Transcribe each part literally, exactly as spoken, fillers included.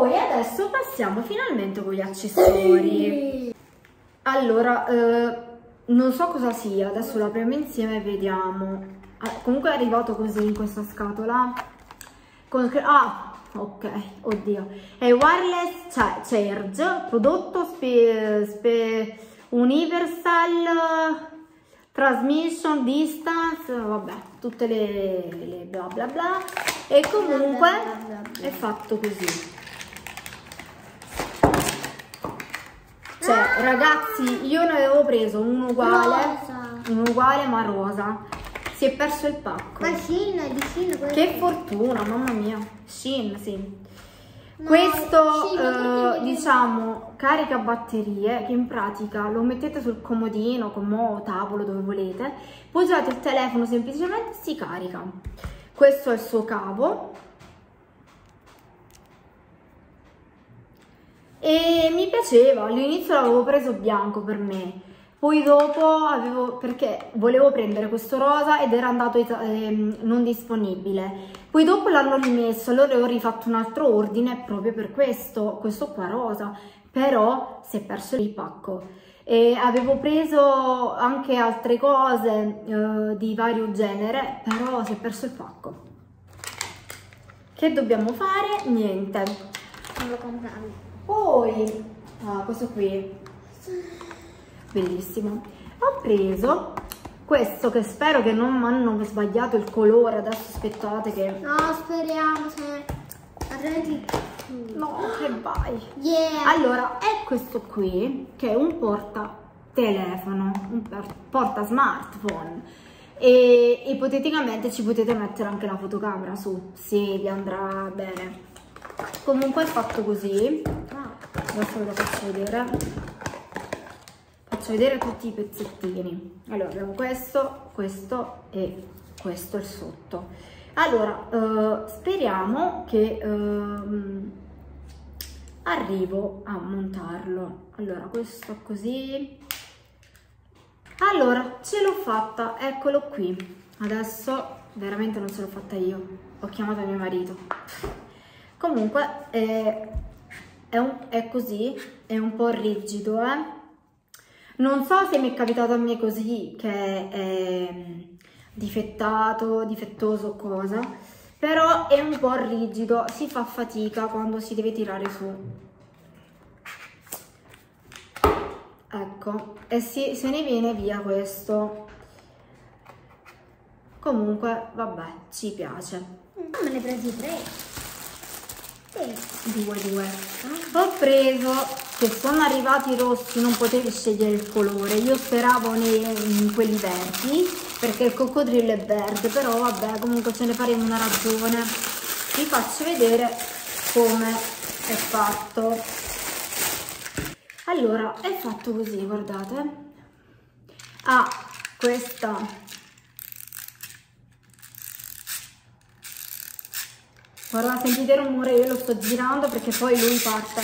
Poi adesso passiamo finalmente con gli accessori. Allora, eh, non so cosa sia, adesso lo apriamo insieme e vediamo. Ah, comunque è arrivato così in questa scatola. Con, ah, ok, oddio. È wireless charge, prodotto spe, spe, universal transmission distance, vabbè, tutte le, le bla bla bla. E comunque è fatto così. Cioè, ragazzi, io ne avevo preso uno uguale, un uguale ma rosa. Si è perso il pacco. Ma Shein, di Shein. Che fortuna, mamma mia. Shein, sì. No, questo, Shein, eh, diciamo, carica batterie, che in pratica lo mettete sul comodino, comò, tavolo, dove volete. Poggiate il telefono, semplicemente si carica. Questo è il suo cavo. E mi piaceva, all'inizio l'avevo preso bianco per me, poi dopo avevo, perché volevo prendere questo rosa ed era andato eh, non disponibile, poi dopo l'hanno rimesso, allora ho rifatto un altro ordine proprio per questo, questo qua rosa, però si è perso il pacco. E avevo preso anche altre cose eh, di vario genere, però si è perso il pacco. Che dobbiamo fare? Niente. Non lo compravi. Poi, ah, questo qui, bellissimo. Ho preso questo che spero che non mi hanno sbagliato il colore, adesso aspettate che... No, speriamo, se... altrimenti... No, che vai. Yeah. Allora, è questo qui, che è un porta telefono, un porta smartphone. E ipoteticamente ci potete mettere anche la fotocamera su, se vi andrà bene. Comunque è fatto così. Adesso ve lo faccio vedere. Faccio vedere tutti i pezzettini. Allora abbiamo questo, questo e questo il sotto. Allora eh, speriamo che eh, arrivo a montarlo. Allora questo così. Allora ce l'ho fatta, eccolo qui. Adesso veramente non ce l'ho fatta io, ho chiamato mio marito. Comunque è, è, un, è così, è un po' rigido, eh. Non so se mi è capitato a me così, che è difettato, difettoso o cosa, però è un po' rigido, si fa fatica quando si deve tirare su. Ecco, e si, se ne viene via questo. Comunque, vabbè, ci piace. Ma me ne hai presi tre. Due, due. Ho preso, che sono arrivati rossi, non potevi scegliere il colore, io speravo nei, in quelli verdi, perché il coccodrillo è verde, però vabbè, comunque ce ne faremo una ragione. Vi faccio vedere come è fatto. Allora, è fatto così, guardate. Ha questa... Guarda, sentite il rumore, io lo sto girando perché poi lui parte.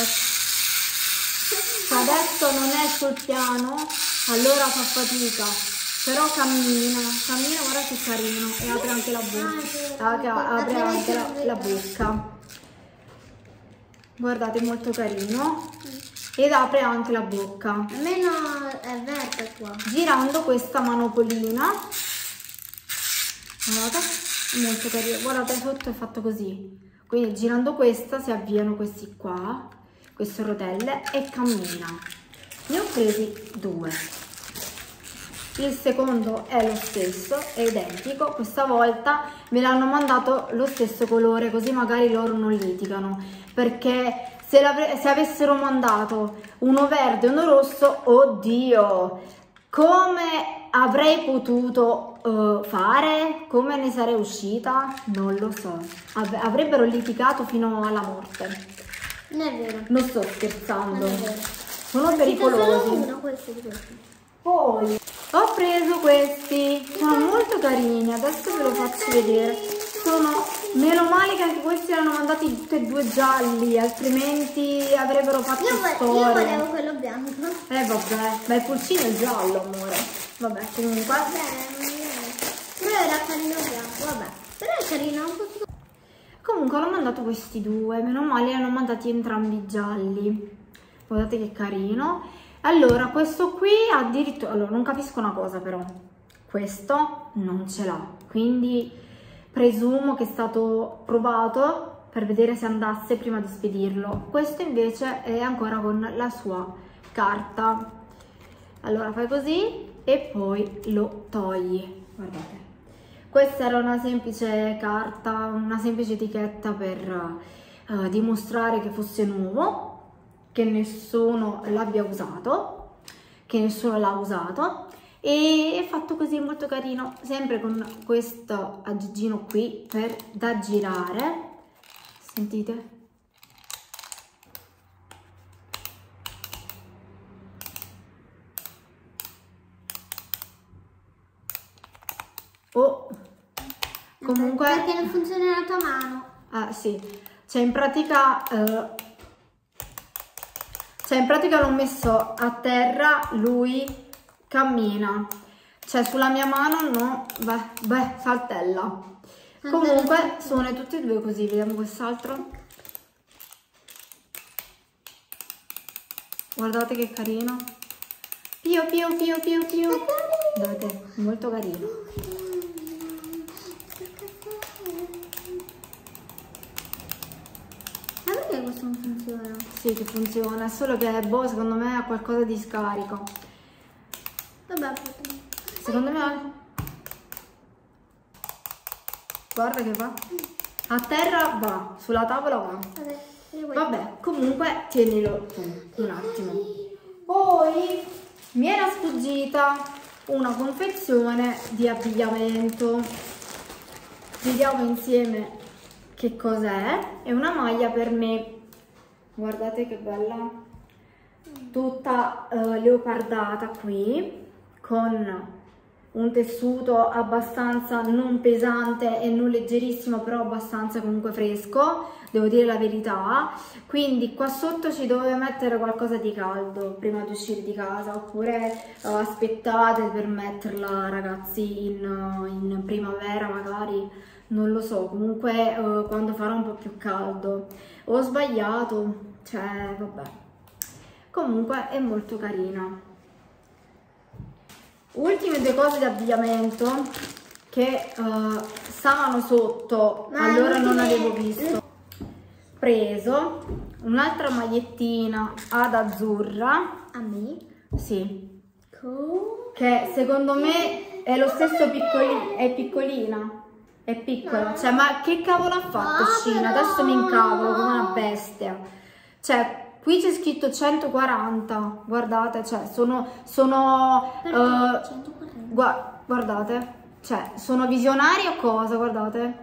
Adesso non è sul piano, allora fa fatica, però cammina, cammina, guarda che carino, e apre anche la bocca, apre anche la, la bocca. Guardate, molto carino, ed apre anche la bocca. Almeno è verde qua. Girando questa manopolina, guardate. Molto carino, guardate, sotto è fatto così, quindi girando questa si avviano questi qua, queste rotelle, e cammina. Ne ho presi due, il secondo è lo stesso, è identico, questa volta me l'hanno mandato lo stesso colore, così magari loro non litigano, perché se, se avessero mandato uno verde e uno rosso, oddio, come avrei potuto uh, fare? Come ne sarei uscita? Non lo so. Av avrebbero litigato fino alla morte. Non è vero. Non sto scherzando. Non è vero. Sono pericolosi. Uno, questo di questi. Poi ho preso questi. Sono molto carini. Adesso ve lo faccio vedere. Sono... Meno male che anche questi erano mandati tutti e due gialli, altrimenti avrebbero fatto io storia. Io volevo quello bianco. Eh vabbè, ma il pulcino è giallo, amore. Vabbè, comunque. Vabbè, però era carino bianco, vabbè. Però è carino un po'. Comunque comunque hanno mandato questi due, meno male li hanno mandati entrambi gialli. Guardate che carino. Allora, questo qui addirittura, allora non capisco una cosa però, questo non ce l'ha, quindi presumo che è stato provato per vedere se andasse prima di spedirlo. Questo invece è ancora con la sua carta. Allora fai così e poi lo togli, guardate. Questa era una semplice carta, una semplice etichetta per uh, dimostrare che fosse nuovo, che nessuno l'abbia usato, che nessuno l'ha usato, e è fatto così, molto carino, sempre con questo aggeggino qui per da girare. Sentite? Oh, comunque perché non funziona la tua mano. Ah sì, cioè in pratica eh, cioè in pratica l'ho messo a terra, lui cammina, cioè sulla mia mano no, beh, beh saltella. Comunque sono tutti e due così, vediamo quest'altro. Guardate che carino. Pio pio pio pio pio. Guardate, molto carino. Ma perché questo non funziona? Sì che funziona, è solo che boh, secondo me ha qualcosa di scarico. Vabbè, secondo me guarda che va. A terra va, sulla tavola va. Vabbè, comunque tienilo tu un attimo. Poi mi era sfuggita una confezione di abbigliamento. Vediamo insieme che cos'è. È una maglia per me. Guardate che bella. Tutta uh, leopardata qui, con un tessuto abbastanza non pesante e non leggerissimo, però abbastanza comunque fresco, devo dire la verità. Quindi qua sotto ci dovevo mettere qualcosa di caldo prima di uscire di casa, oppure uh, aspettate per metterla ragazzi in, uh, in primavera magari, non lo so, comunque uh, quando farà un po' più caldo. Ho sbagliato, cioè vabbè, comunque è molto carina. Ultime due cose di abbigliamento che uh, stavano sotto, ma allora non avevo visto. Preso un'altra magliettina ad azzurra. A me? Sì. Cool. Che secondo me è lo stesso piccolino, è piccolina, è piccola. Cioè, ma che cavolo ha fatto Shein? Adesso mi incavolo come una bestia. Cioè, qui c'è scritto centoquaranta, guardate, cioè sono, sono uh, centoquaranta? Gu guardate, cioè sono visionari o cosa, guardate,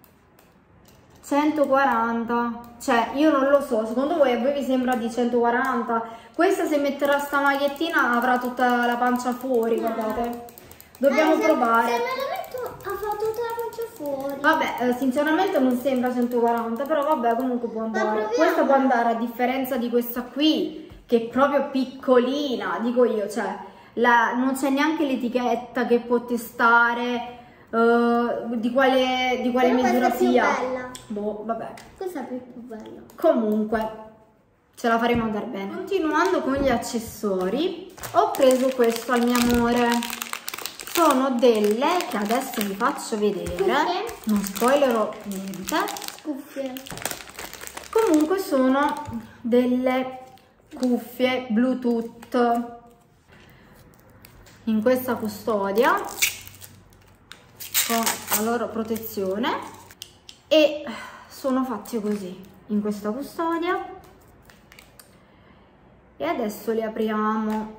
centoquaranta, cioè io non lo so, secondo voi a voi vi sembra di centoquaranta? Questa se metterà sta magliettina avrà tutta la pancia fuori, guardate, dobbiamo eh, se, provare. Se me la metto ha fatto tutta la pancia fuori. Vabbè, eh, sinceramente non sembra centoquaranta, però vabbè, comunque può andare. Questa può andare, a differenza di questa qui, che è proprio piccolina, dico io, cioè la, non c'è neanche l'etichetta che può testare uh, di quale, di quale misura sia. Questa è più bella. Boh, vabbè. Questa è più, più bella. Comunque, ce la faremo andare bene. Continuando con gli accessori, ho preso questo al mio amore. Sono delle che adesso vi faccio vedere, cuffie. Non spoilerò niente. Cuffie. Comunque sono delle cuffie Bluetooth in questa custodia con la loro protezione e sono fatte così in questa custodia. E adesso le apriamo.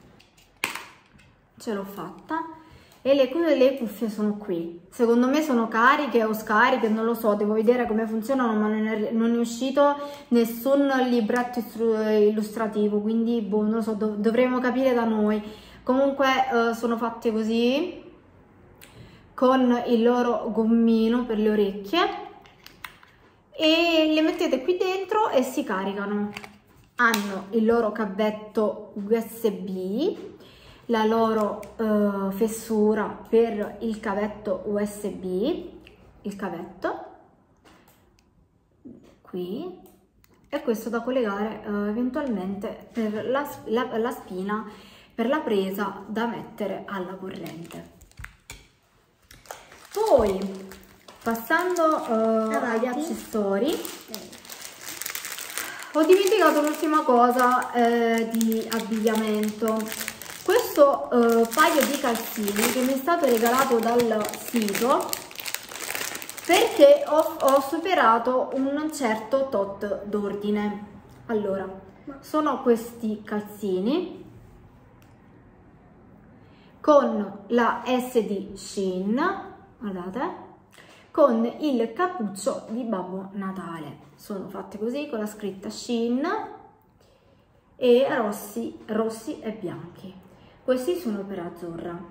Ce l'ho fatta. E le, le cuffie sono qui, secondo me sono cariche o scariche, non lo so, devo vedere come funzionano, ma non è, non è uscito nessun libretto illustrativo, quindi boh, non lo so, dov dovremo capire da noi. Comunque eh, sono fatte così, con il loro gommino per le orecchie, e le mettete qui dentro e si caricano. Hanno il loro cavetto U S B, la loro uh, fessura per il cavetto U S B, il cavetto, qui, e questo da collegare uh, eventualmente per la, la, la spina, per la presa da mettere alla corrente. Poi passando uh, agli accessori, ho dimenticato l'ultima cosa eh, di abbigliamento. Questo uh, paio di calzini che mi è stato regalato dal sito perché ho, ho superato un certo tot d'ordine. Allora, sono questi calzini con la S di Shein, guardate, con il cappuccio di Babbo Natale. Sono fatte così con la scritta Shein e rossi, rossi e bianchi. Questi sono per Azzurra.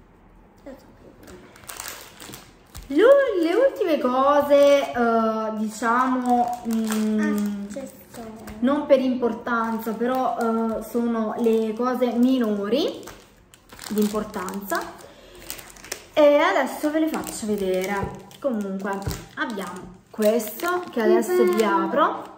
Le ultime cose, uh, diciamo, mh, non per importanza, però uh, sono le cose minori di importanza, e adesso ve le faccio vedere. Comunque abbiamo questo che adesso vi apro,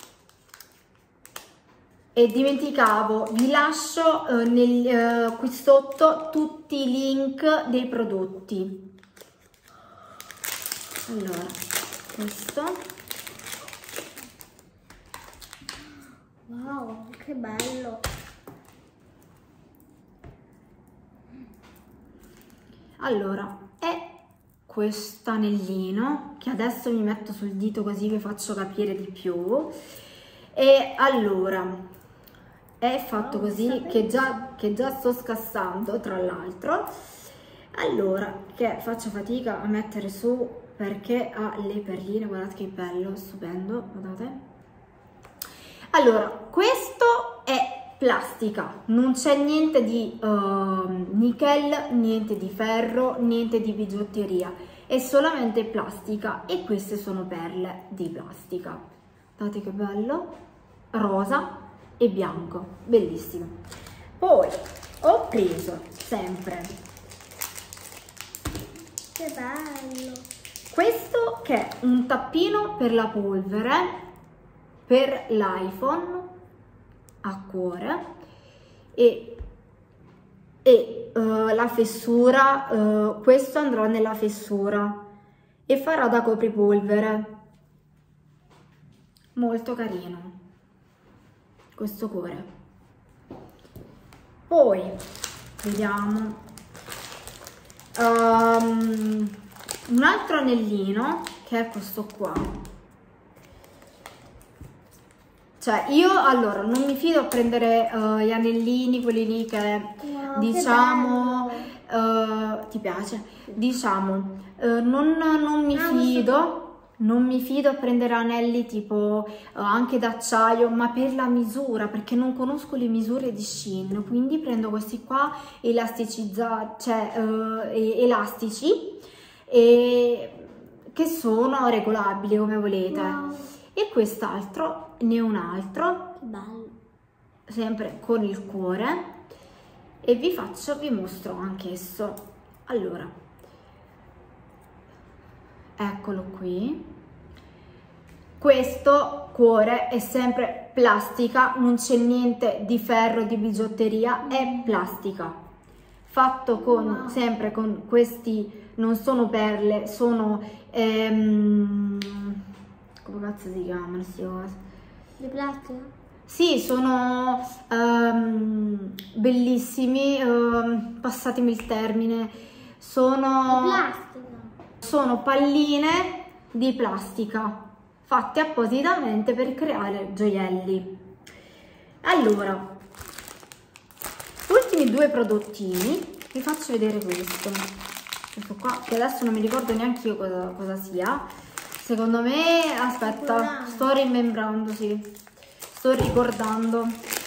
e dimenticavo, vi lascio uh, nel, uh, qui sotto tutti i link dei prodotti. Allora, questo, wow, che bello. allora, è questo anellino che adesso mi metto sul dito così vi faccio capire di più. E allora, è fatto così che già, che già sto scassando, tra l'altro. Allora, che faccio fatica a mettere su perché ha le perline, guardate che bello, stupendo, guardate. Allora, questo è plastica, non c'è niente di uh, nickel, niente di ferro, niente di bigiotteria, è solamente plastica, e queste sono perle di plastica. Guardate che bello, rosa e bianco, bellissimo. Poi ho preso sempre, che bello, questo che è un tappino per la polvere per l'iPhone a cuore, e, e uh, la fessura, uh, questo andrà nella fessura e farà da copripolvere. Molto carino questo cuore. Poi vediamo um, un altro anellino che è questo qua. Cioè io allora non mi fido a prendere uh, gli anellini, quelli lì che wow, diciamo che uh, ti piace, diciamo uh, non, non mi fido non mi fido a prendere anelli tipo uh, anche d'acciaio, ma per la misura, perché non conosco le misure di Shein, quindi prendo questi qua elasticizzati, cioè uh, elastici, e che sono regolabili come volete. Wow. E quest'altro, ne ho un altro, che bello, sempre con il cuore, e vi faccio, vi mostro anche esso. Allora, eccolo qui. Questo cuore è sempre plastica, non c'è niente di ferro, di bigiotteria, è plastica, fatto con wow. sempre con questi, non sono perle, sono ehm, come cazzo si chiamano queste cose? Di plastica? Sì, sono um, bellissimi, um, passatemi il termine, sono, di plastica. sono palline di plastica fatte appositamente per creare gioielli. Allora, ultimi due prodottini, vi faccio vedere questo, questo qua, che adesso non mi ricordo neanche io cosa, cosa sia. Secondo me, aspetta, sto rimembrando, sì, sto ricordando.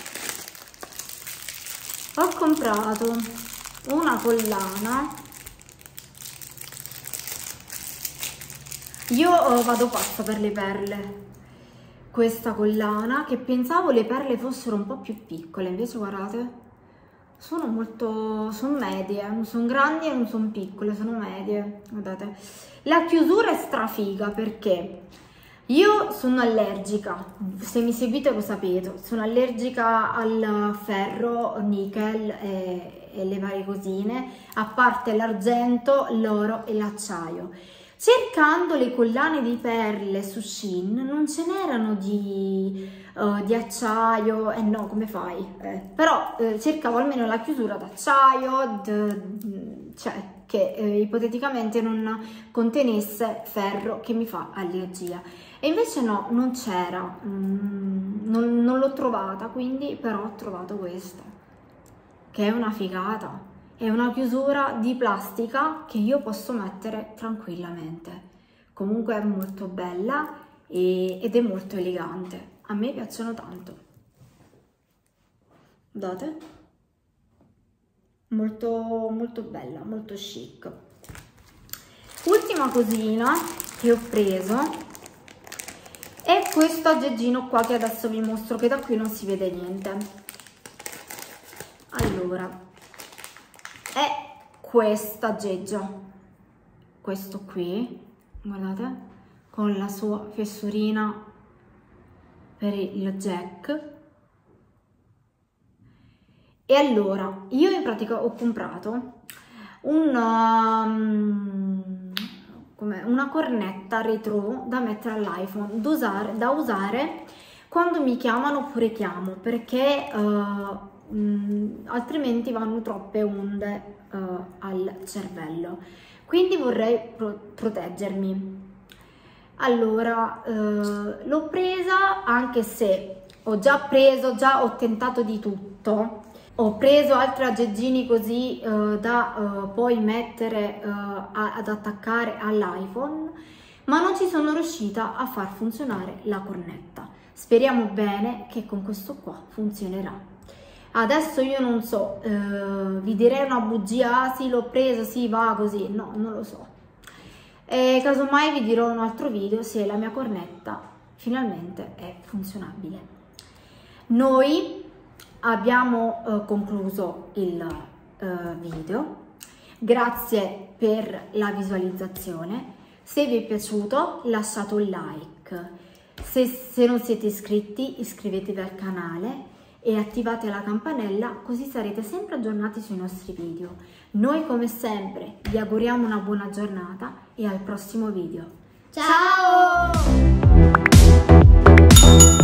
Ho comprato una collana. Io oh, vado pazza per le perle. Questa collana, che pensavo le perle fossero un po' più piccole, invece guardate, sono molto, sono medie, non sono grandi e non sono piccole, sono medie, guardate. La chiusura è strafiga perché Io sono allergica, se mi seguite lo sapete, sono allergica al ferro, nickel e, e le varie cosine, a parte l'argento, l'oro e l'acciaio. Cercando le collane di perle su Shein non ce n'erano di, uh, di acciaio, e eh no, come fai? Eh, però eh, cercavo almeno la chiusura d'acciaio, cioè che eh, ipoteticamente non contenesse ferro che mi fa allergia. E invece no, non c'era, mm, non, non l'ho trovata, quindi però ho trovato questa, che è una figata. È una chiusura di plastica che io posso mettere tranquillamente. Comunque è molto bella e, ed è molto elegante. A me piacciono tanto. Guardate. Molto, molto bella, molto chic. Ultima cosina che ho preso è questo aggeggino qua che adesso vi mostro, che da qui non si vede niente. Allora, è questo aggeggio, questo qui, guardate, con la sua fessurina per il jack. E allora, io in pratica ho comprato una, come, una cornetta retro da mettere all'iPhone, da usare, da usare quando mi chiamano oppure chiamo, perché uh, mh, altrimenti vanno troppe onde uh, al cervello. Quindi vorrei pro proteggermi. Allora, uh, l'ho presa, anche se ho già preso, già ho tentato di tutto. Ho preso altri aggeggini così uh, da uh, poi mettere uh, a, ad attaccare all'iPhone, ma non ci sono riuscita a far funzionare la cornetta. Speriamo bene che con questo qua funzionerà. Adesso io non so, uh, vi direi una bugia, ah, sì l'ho presa, sì va così, no, non lo so. E casomai vi dirò in un altro video se la mia cornetta finalmente è funzionabile. Noi abbiamo uh, concluso il uh, video, grazie per la visualizzazione. Se vi è piaciuto lasciate un like, se, se non siete iscritti iscrivetevi al canale e attivate la campanella, così sarete sempre aggiornati sui nostri video. Noi come sempre vi auguriamo una buona giornata e al prossimo video. Ciao!